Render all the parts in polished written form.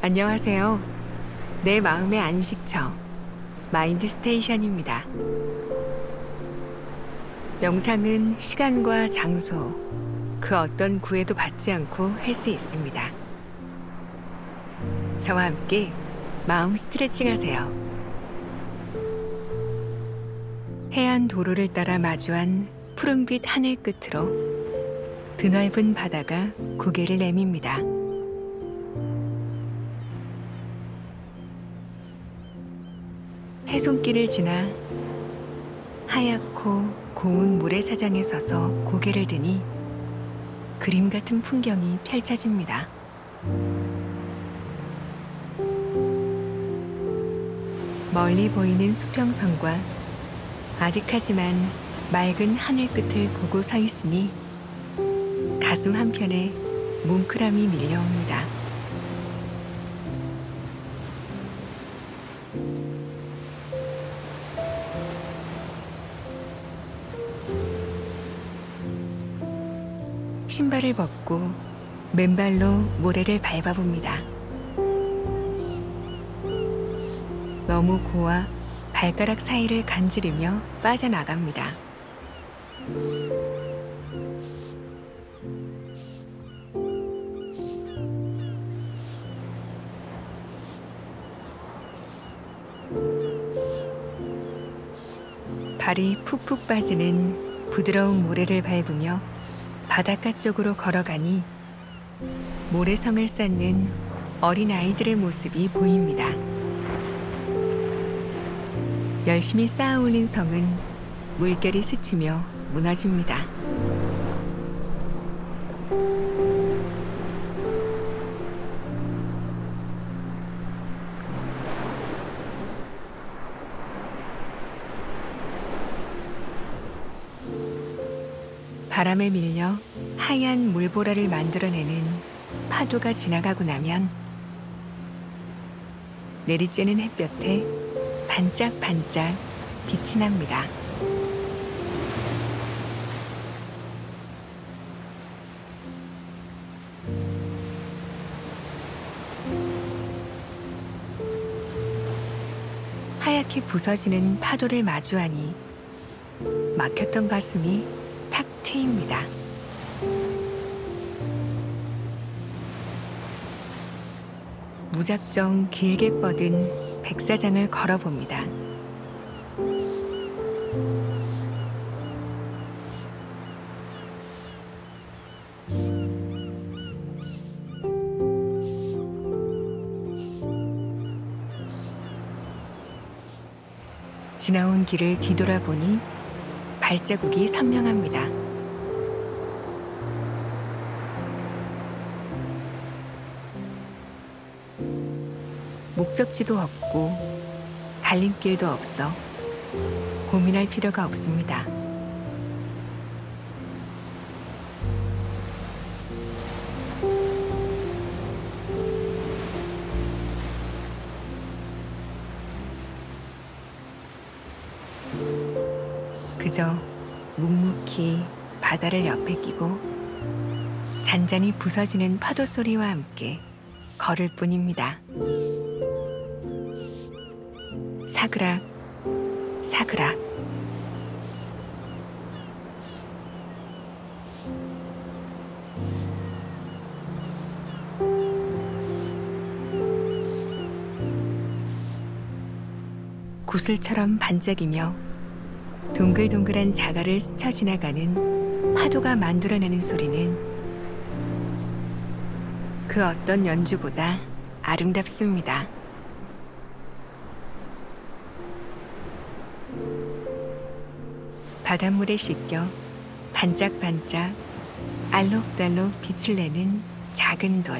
안녕하세요. 내 마음의 안식처, 마인드 스테이션입니다. 명상은 시간과 장소, 그 어떤 구애도 받지 않고 할 수 있습니다. 저와 함께 마음 스트레칭 하세요. 해안 도로를 따라 마주한 푸른빛 하늘 끝으로 드넓은 바다가 고개를 내밉니다. 해손길을 지나 하얗고 고운 모래사장에 서서 고개를 드니 그림 같은 풍경이 펼쳐집니다. 멀리 보이는 수평선과 아득하지만 맑은 하늘 끝을 보고 서 있으니 가슴 한편에 뭉클함이 밀려옵니다. 신발을 벗고 맨발로 모래를 밟아봅니다. 너무 고와 발가락 사이를 간지르며 빠져나갑니다. 발이 푹푹 빠지는 부드러운 모래를 밟으며 바닷가 쪽으로 걸어가니 모래성을 쌓는 어린아이들의 모습이 보입니다. 열심히 쌓아 올린 성은 물결이 스치며 무너집니다. 바람에 밀려 하얀 물보라를 만들어내는 파도가 지나가고 나면 내리쬐는 햇볕에 반짝반짝 빛이 납니다. 하얗게 부서지는 파도를 마주하니 막혔던 가슴이 탁 트입니다. 무작정 길게 뻗은 백사장을 걸어봅니다. 지나온 길을 뒤돌아보니 발자국이 선명합니다. 목적지도 없고 갈림길도 없어 고민할 필요가 없습니다. 그저 묵묵히 바다를 옆에 끼고 잔잔히 부서지는 파도 소리와 함께 걸을 뿐입니다. 사그락 사그락 구슬처럼 반짝이며 동글동글한 자갈을 스쳐 지나가는 파도가 만들어내는 소리는 그 어떤 연주보다 아름답습니다. 바닷물에 씻겨 반짝반짝 알록달록 빛을 내는 작은 돌.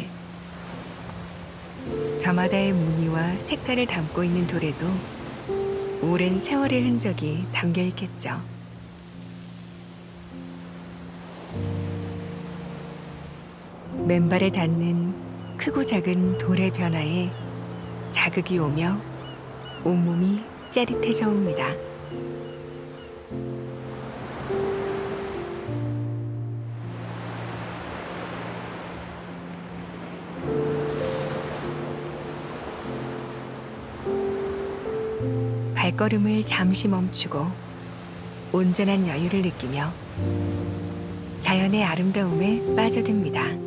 저마다의 무늬와 색깔을 담고 있는 돌에도 오랜 세월의 흔적이 담겨 있겠죠. 맨발에 닿는 크고 작은 돌의 변화에 자극이 오며 온몸이 짜릿해져 옵니다. 발걸음을 잠시 멈추고 온전한 여유를 느끼며 자연의 아름다움에 빠져듭니다.